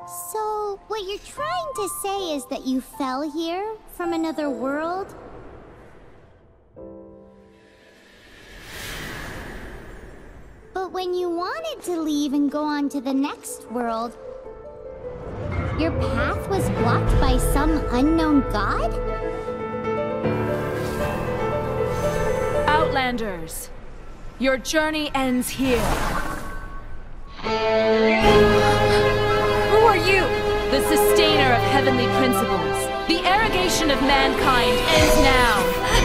So, what you're trying to say is that you fell here from another world? But when you wanted to leave and go on to the next world, your path was blocked by some unknown god? Outlanders, your journey ends here. Who are you? The sustainer of heavenly principles. The arrogation of mankind ends now.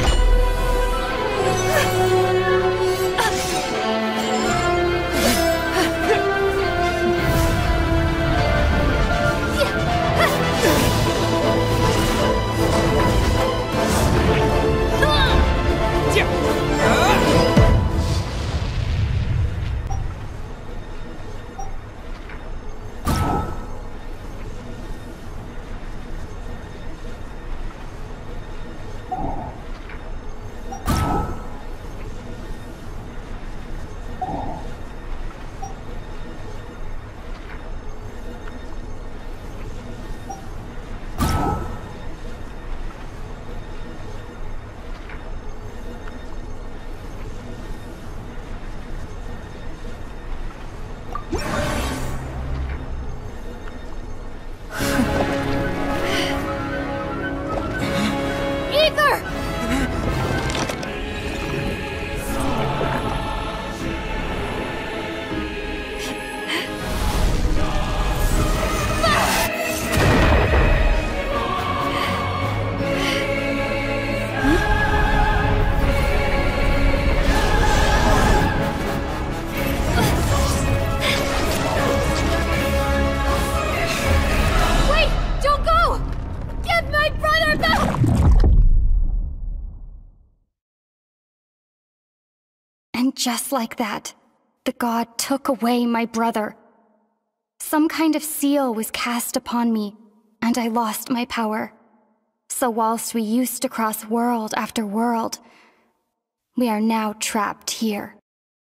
And just like that, the god took away my brother. Some kind of seal was cast upon me, and I lost my power. So whilst we used to cross world after world, we are now trapped here.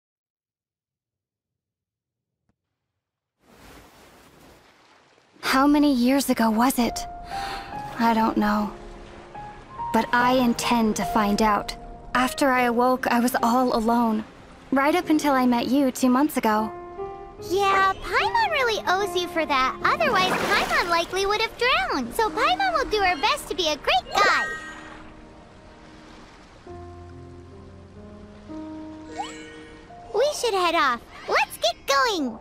How many years ago was it? I don't know. But I intend to find out. After I awoke, I was all alone. Right up until I met you 2 months ago. Yeah, Paimon really owes you for that. Otherwise, Paimon likely would have drowned. So Paimon will do her best to be a great guide. We should head off. Let's get going!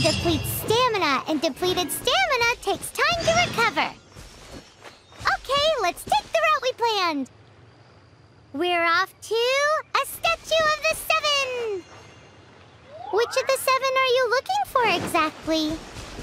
depletes stamina, and depleted stamina takes time to recover. Okay, let's take the route we planned. We're off to a Statue of the Seven. Which of the seven are you looking for exactly?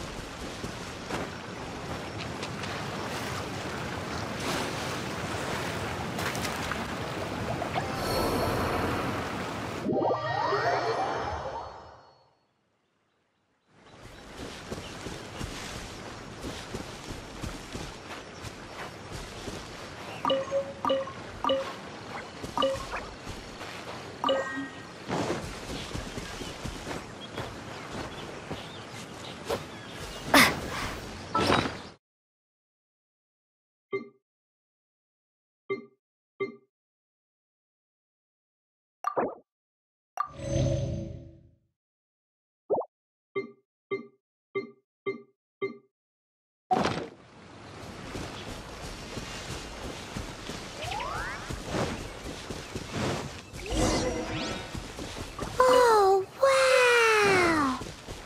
Oh, wow!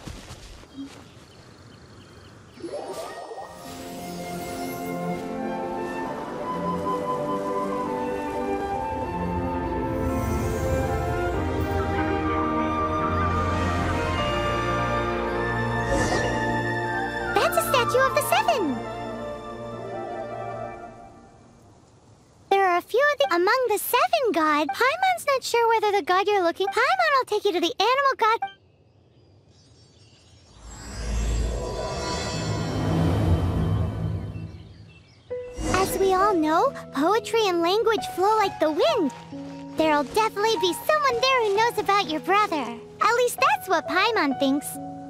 That's a Statue of the Seven! There are a few of the among the seven gods. Paimon's not sure whether the god you're looking... Paimon will take you to the animal god... As we all know, poetry and language flow like the wind. There'll definitely be someone there who knows about your brother. At least that's what Paimon thinks.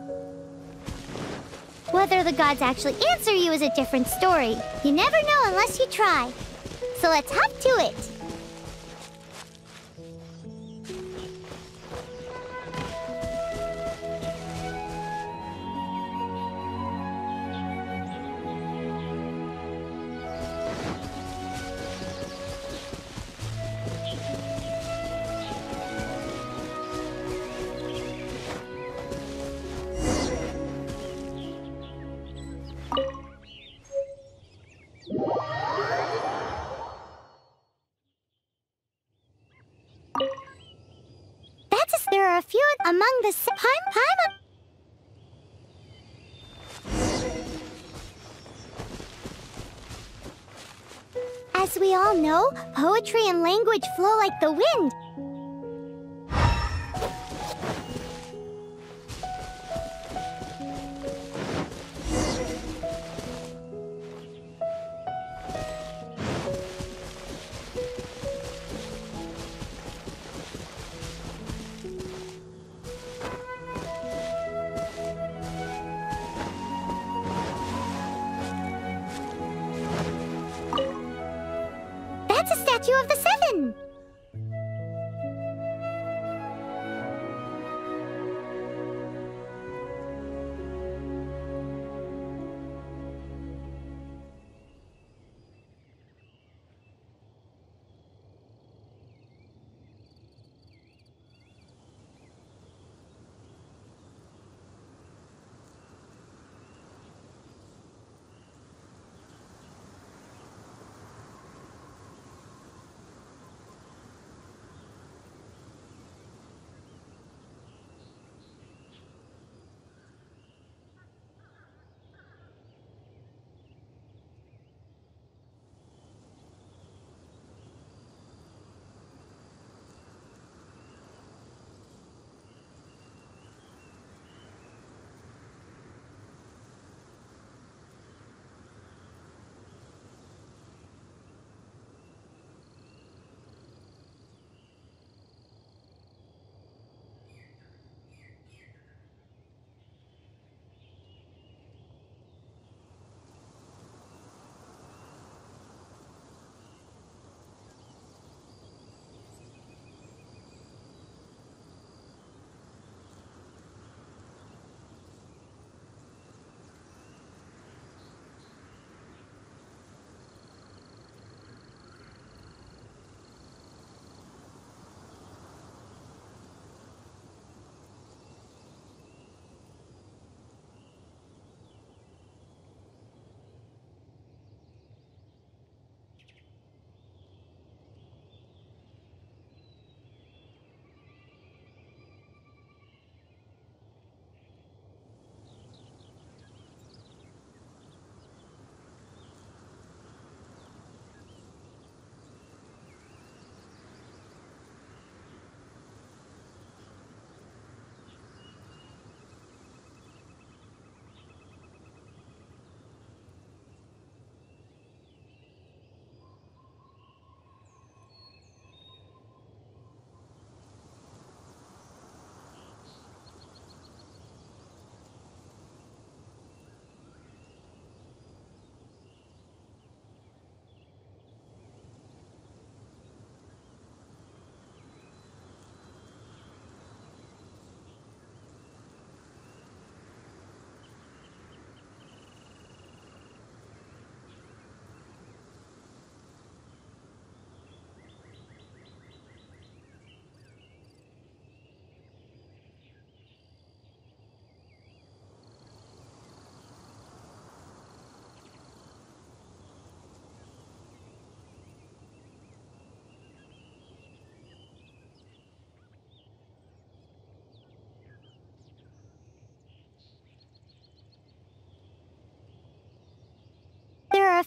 Whether the gods actually answer you is a different story. You never know unless you try. So let's hop to it. There are a few among the Paimon. As we all know, poetry and language flow like the wind. That's a Statue of the Seven!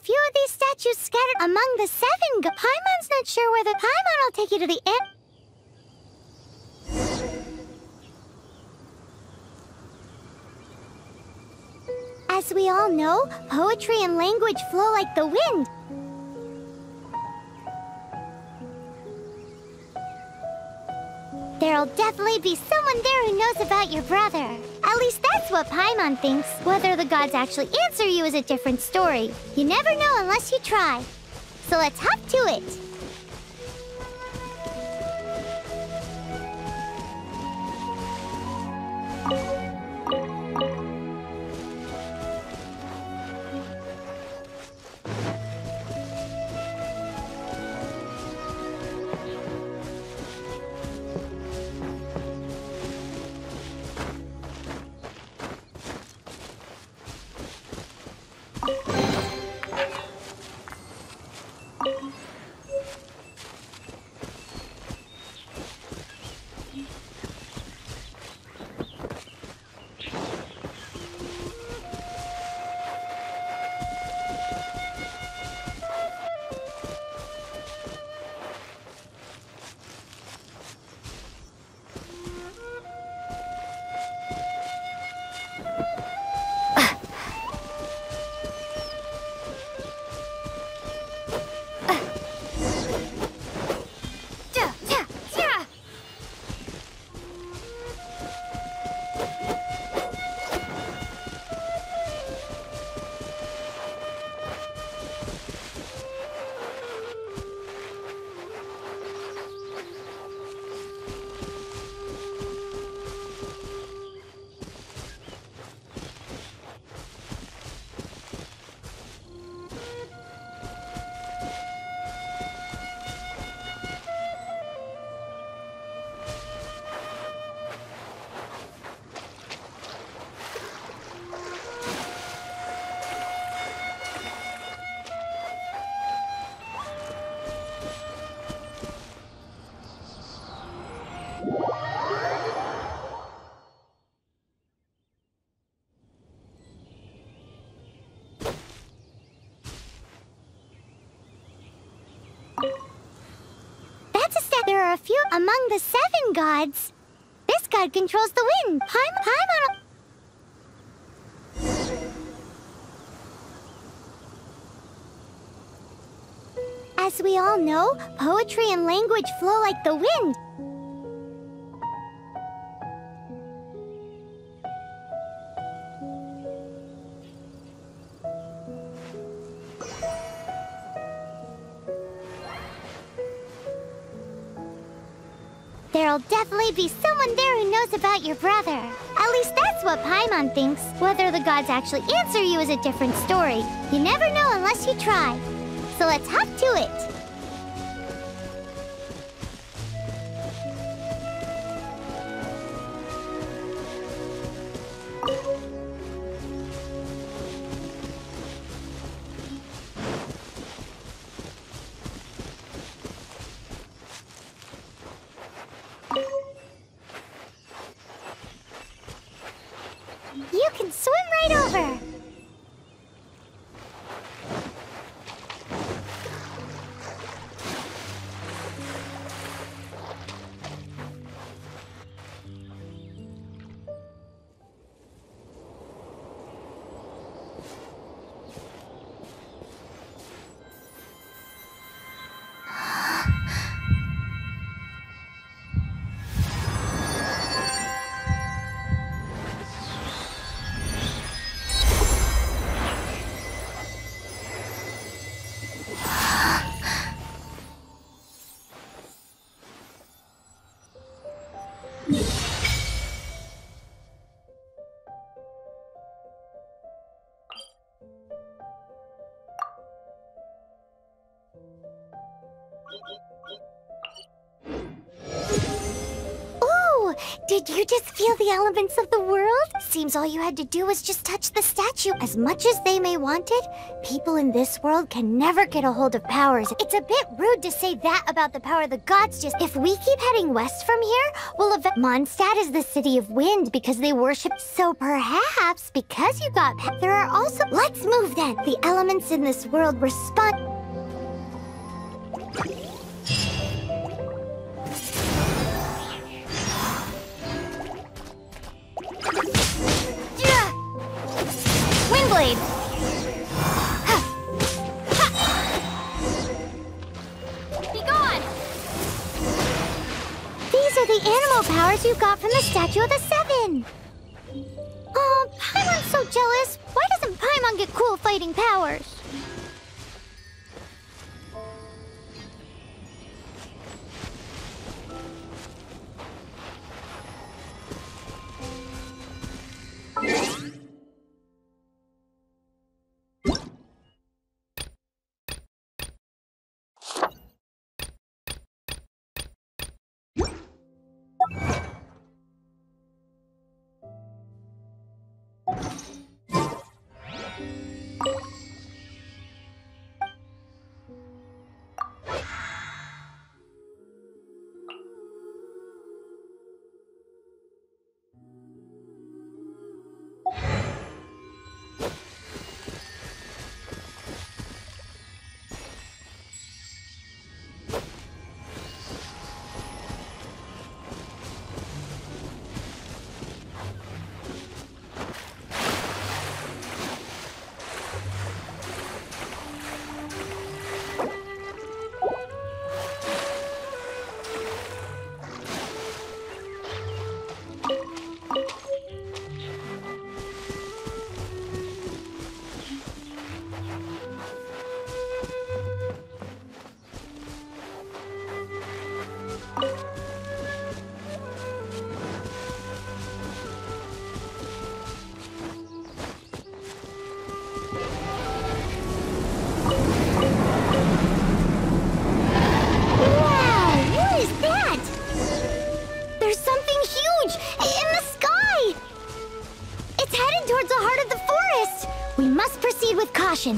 few of these statues scattered among the 7 Paimon's not sure whether Paimon will take you to the end. As we all know, poetry and language flow like the wind. There'll definitely be someone there who knows about your brother. At least that's what Paimon thinks. Whether the gods actually answer you is a different story. You never know unless you try. So let's hop to it. There are a few among the 7 gods. This god controls the wind. Paimon. As we all know, poetry and language flow like the wind. There'll definitely be someone there who knows about your brother. At least that's what Paimon thinks. Whether the gods actually answer you is a different story. You never know unless you try. So let's hop to it. You can swim right over. Did you just feel the elements of the world? Seems all you had to do was just touch the statue. As much as they may want it, people in this world can never get a hold of powers. It's a bit rude to say that about the power of the gods. Just if we keep heading west from here, we'll Mondstadt is the city of wind because they worship. So perhaps because you got there are also. Let's move then. The elements in this world respond. Windblade! Be gone! These are the animal powers you got from the Statue of the Seven! Oh, Paimon's so jealous! Why doesn't Paimon get cool fighting powers? Caution.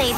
Blade.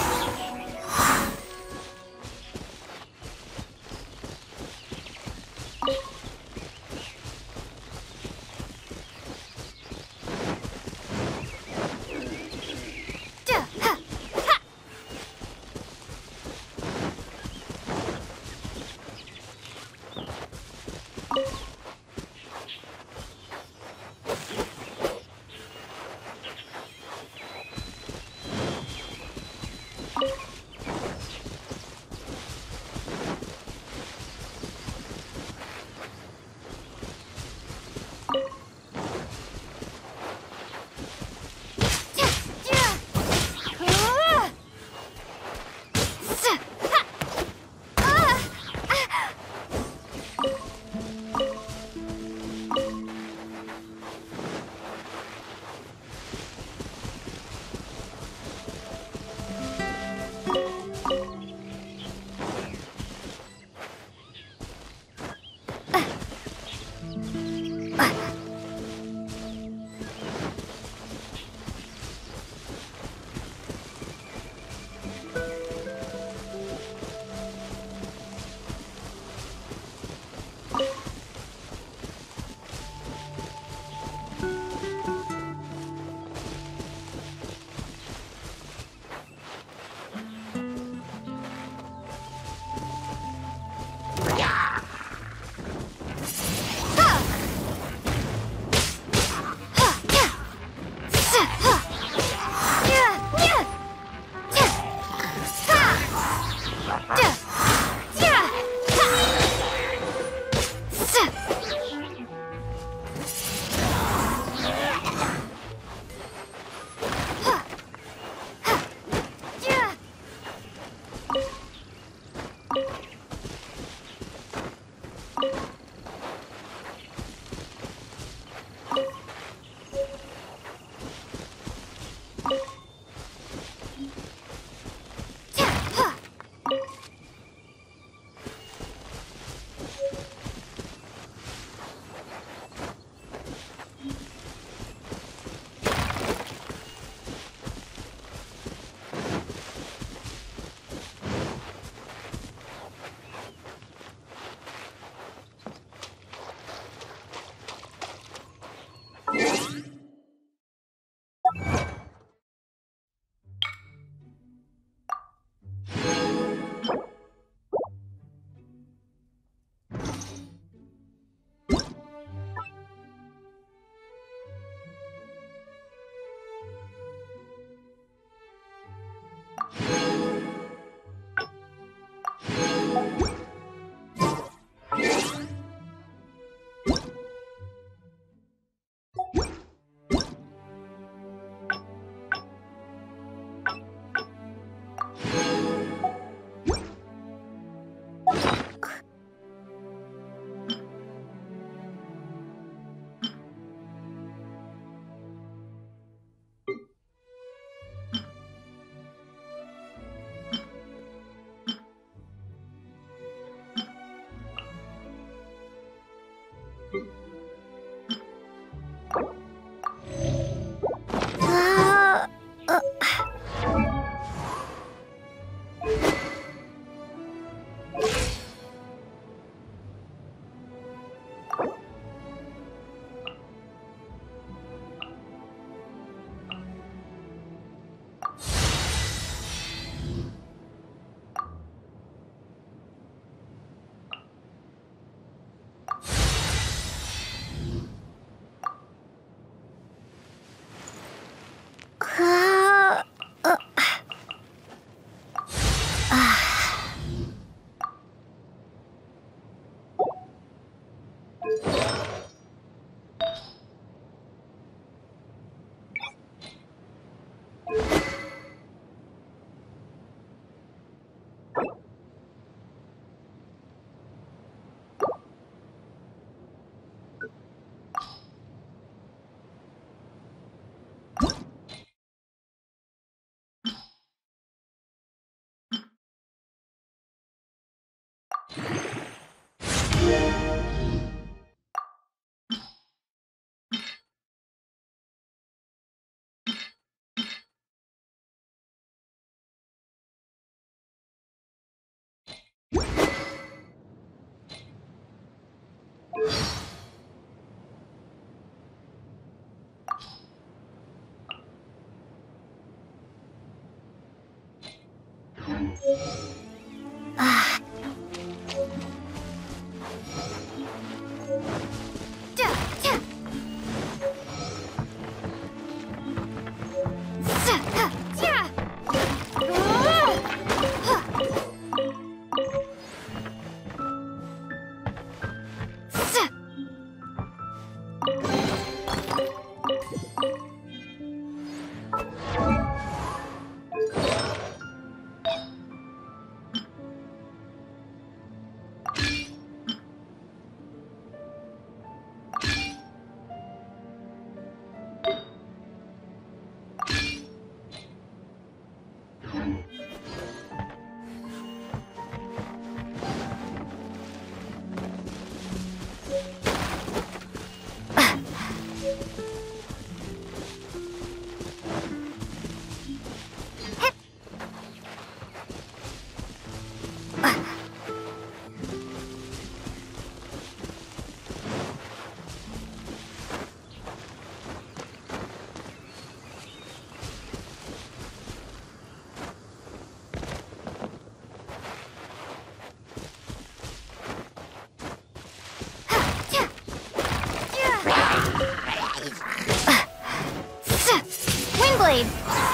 Windblade!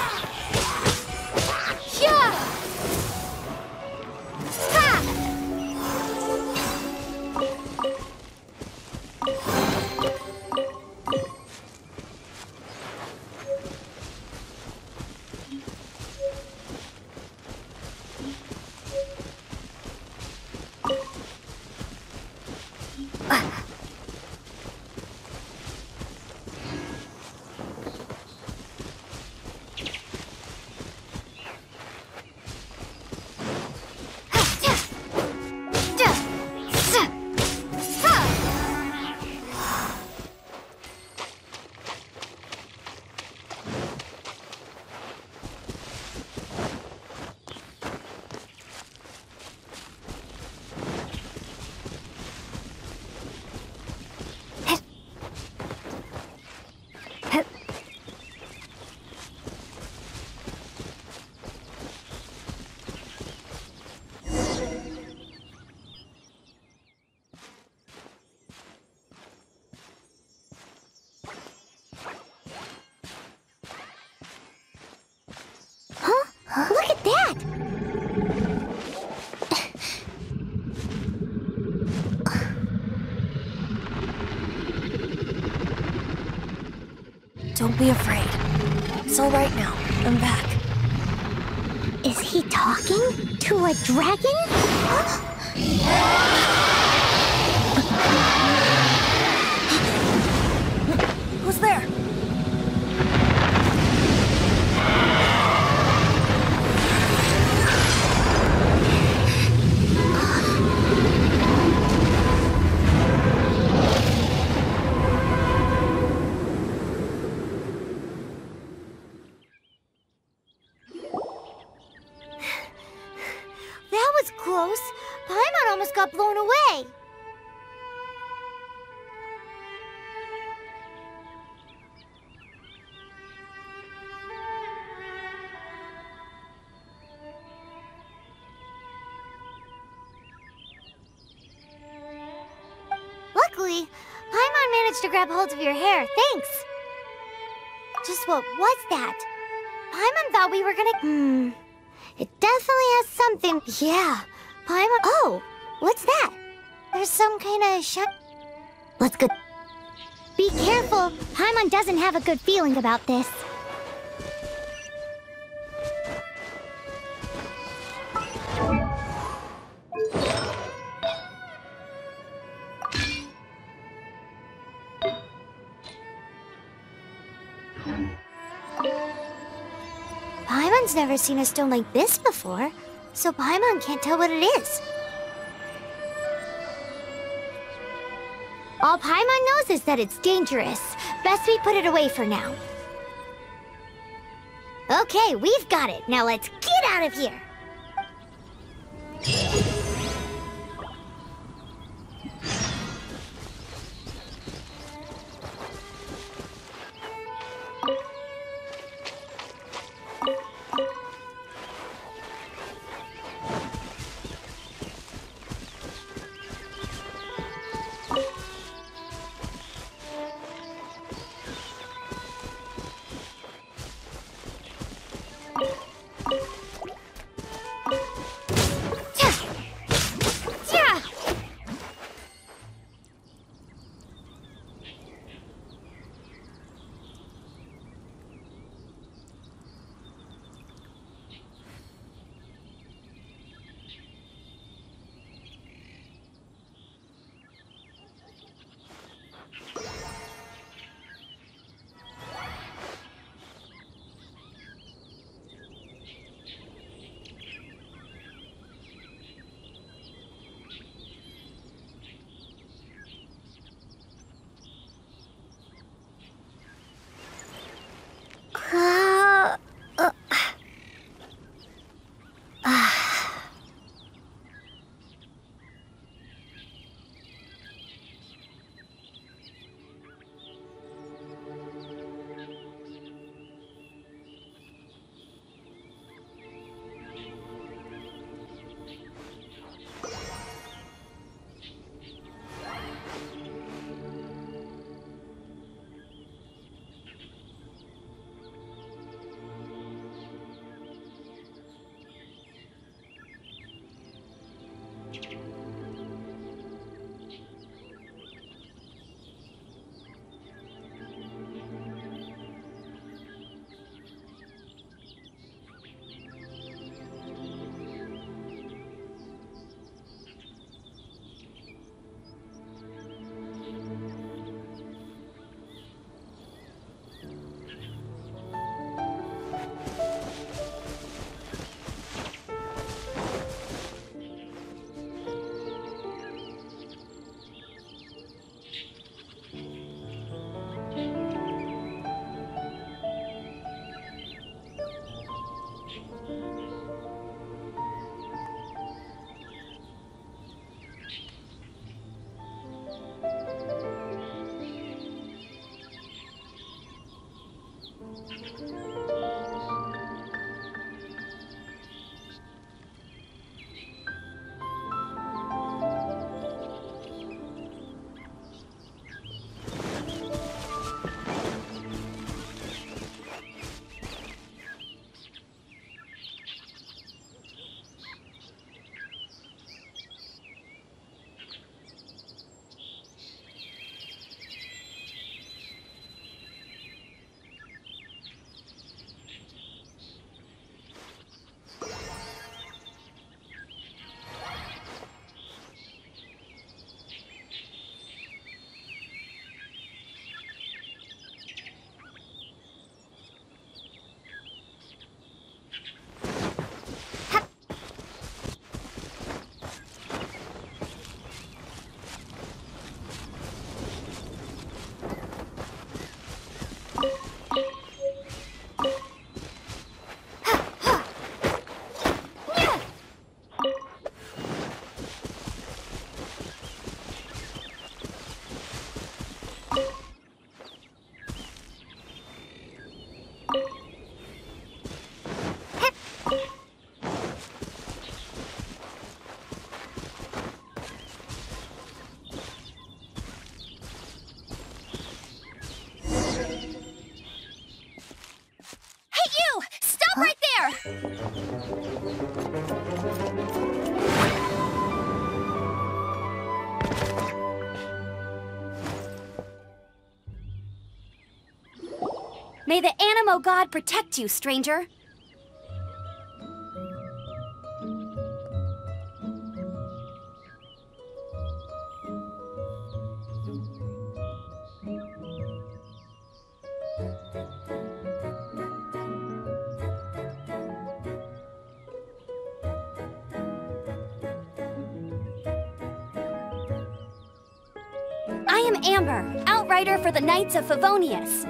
Yeah! Ha! Look at that! Don't be afraid. It's all right now. I'm back. Is he talking to a dragon? Who's there? That was close. Paimon almost got blown away. Luckily, Paimon managed to grab hold of your hair. Thanks. Just what was that? Paimon thought we were gonna... It definitely has something. Yeah. Paimon... Oh, what's that? There's some kind of Let's go. Be careful. Paimon doesn't have a good feeling about this. Paimon's never seen a stone like this before, so Paimon can't tell what it is. All Paimon knows is that it's dangerous. Best we put it away for now. Okay, we've got it. Now let's get out of here. May the Animo God protect you, stranger. I am Amber, outrider for the Knights of Favonius.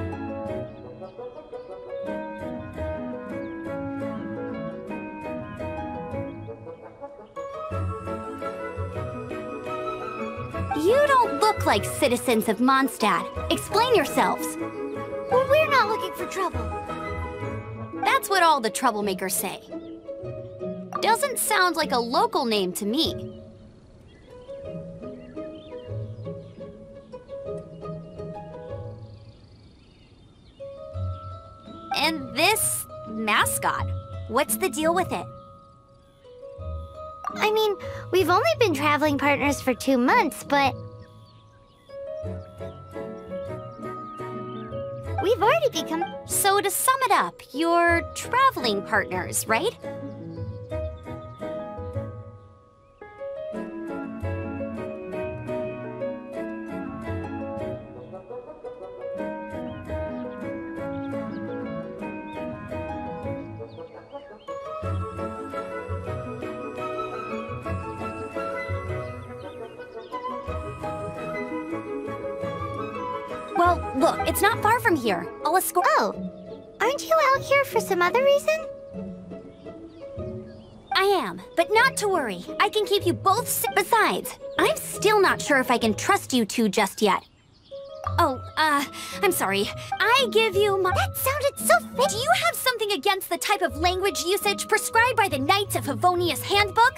You don't look like citizens of Mondstadt. Explain yourselves. Well, we're not looking for trouble. That's what all the troublemakers say. Doesn't sound like a local name to me. And this mascot, what's the deal with it? I mean, we've only been traveling partners for 2 months, but... we've already become... So to sum it up, you're traveling partners, right? Well, look, it's not far from here. I'll escort— Oh, aren't you out here for some other reason? I am, but not to worry. I can keep you both Besides, I'm still not sure if I can trust you two just yet. Oh, I'm sorry. I give you my— That sounded so fit. Do you have something against the type of language usage prescribed by the Knights of Favonius Handbook?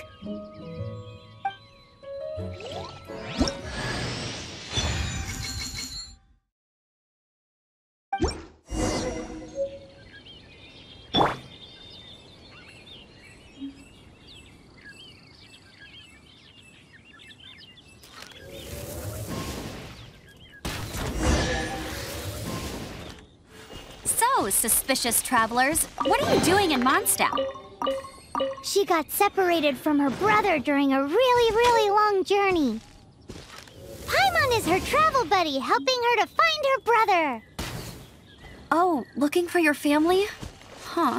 So, suspicious travelers, what are you doing in Mondstadt? She got separated from her brother during a really long journey. Paimon is her travel buddy, helping her to find her brother. Oh, looking for your family? Huh.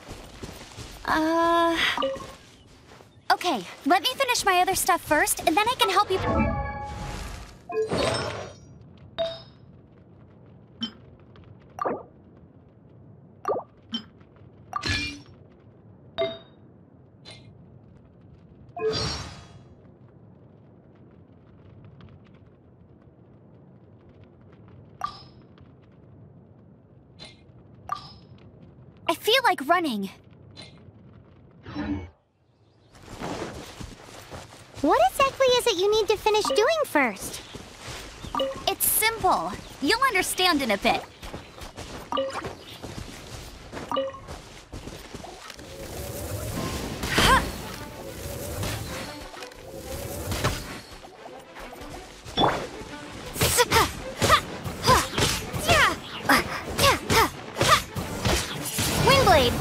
Okay, let me finish my other stuff first, and then I can help you. I feel like running. What exactly is it you need to finish doing first? It's simple. You'll understand in a bit. Windblade!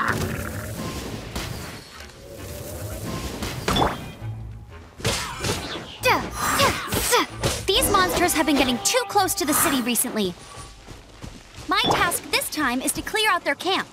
These monsters have been getting too close to the city recently. My task this time is to clear out their camp.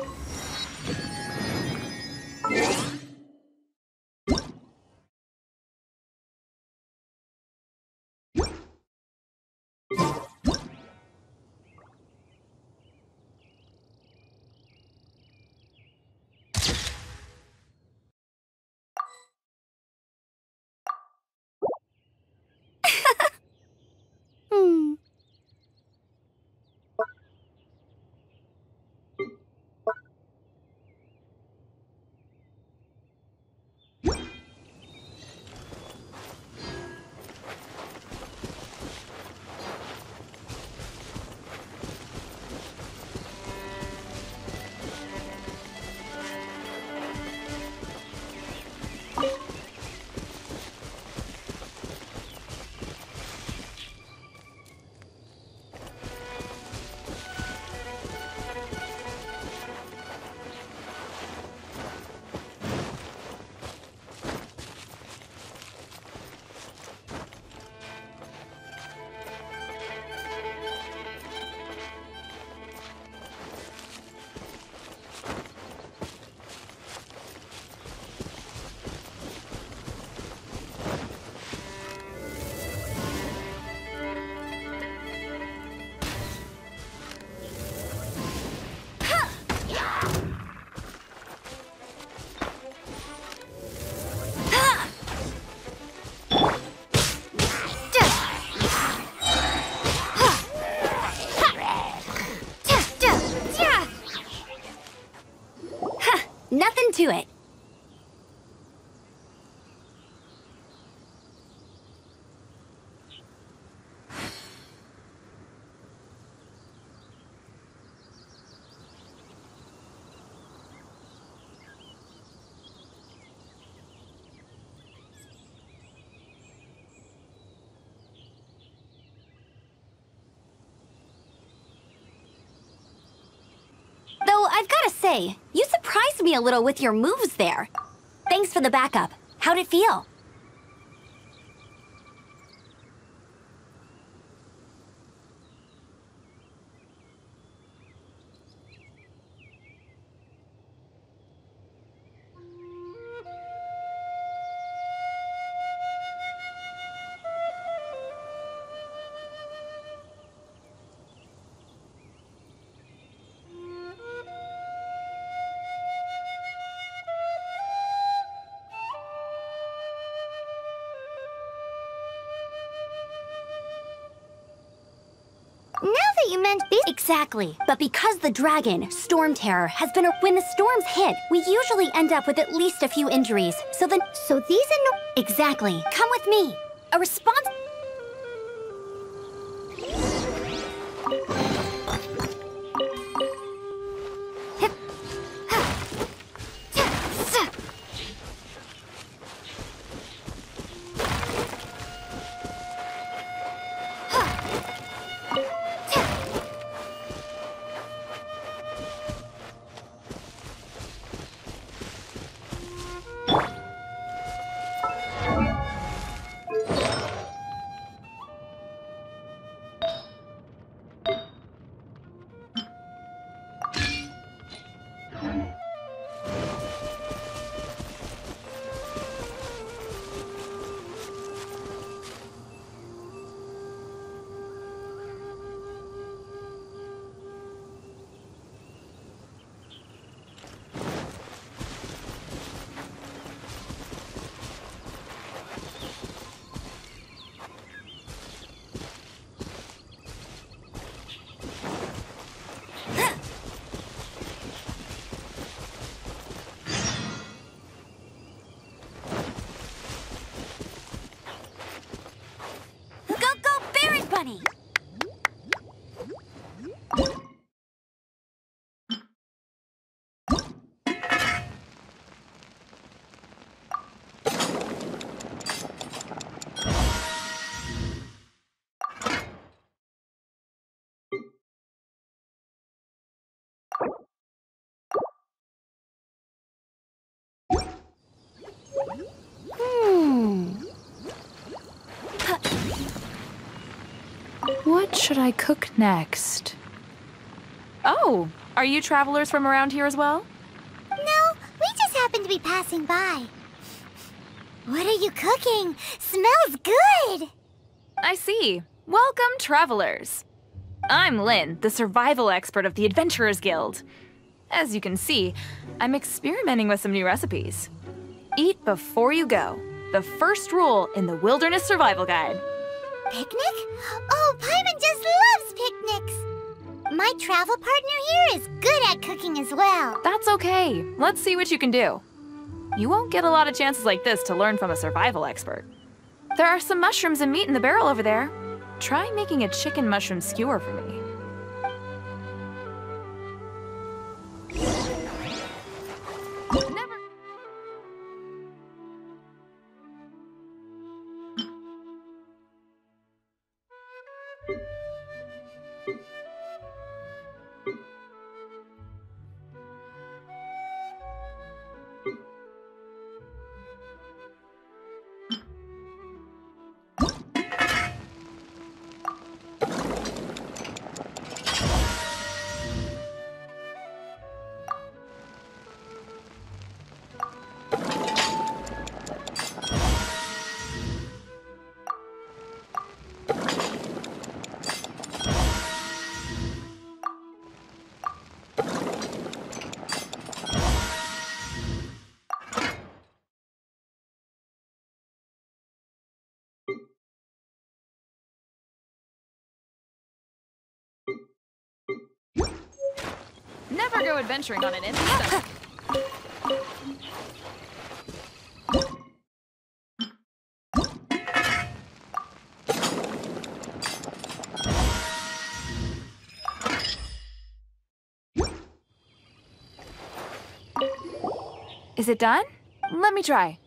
Nothing to it. Though I've gotta say, you surprised me a little with your moves there. Thanks for the backup. How'd it feel? Now that you mention these... Exactly. But because the dragon, Storm Terror, has been when the storms hit, we usually end up with at least a few injuries. So these are no... Exactly. Come with me. A response... What should I cook next? Oh, are you travelers from around here as well? No, we just happen to be passing by. What are you cooking? Smells good! I see. Welcome, travelers. I'm Lynn, the survival expert of the Adventurers Guild. As you can see, I'm experimenting with some new recipes. Eat before you go. The first rule in the Wilderness Survival Guide. Picnic? Oh, Paimon just loves picnics! My travel partner here is good at cooking as well. That's okay. Let's see what you can do. You won't get a lot of chances like this to learn from a survival expert. There are some mushrooms and meat in the barrel over there. Try making a chicken mushroom skewer for me. Never. Never go adventuring on an empty stomach. Is it done? Let me try.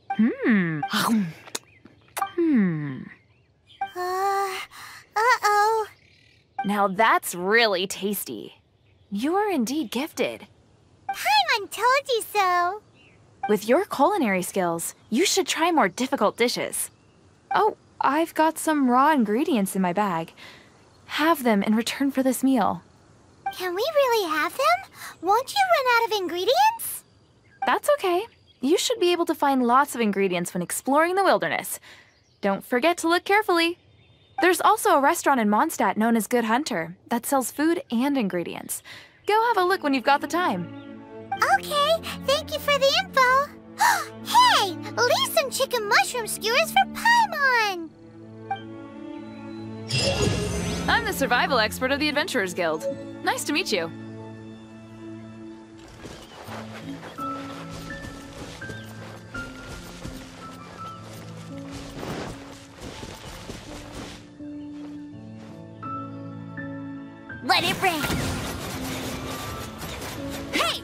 Uh-oh. Now that's really tasty. You're indeed gifted. Paimon told you so. With your culinary skills, you should try more difficult dishes. Oh, I've got some raw ingredients in my bag. Have them in return for this meal. Can we really have them? Won't you run out of ingredients? That's okay. You should be able to find lots of ingredients when exploring the wilderness. Don't forget to look carefully. There's also a restaurant in Mondstadt known as Good Hunter that sells food and ingredients. Go have a look when you've got the time. Okay, thank you for the info. Hey, leave some chicken mushroom skewers for Paimon. I'm the survival expert of the Adventurers Guild. Nice to meet you. Let it rain. Hey!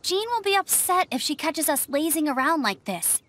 Jean will be upset if she catches us lazing around like this.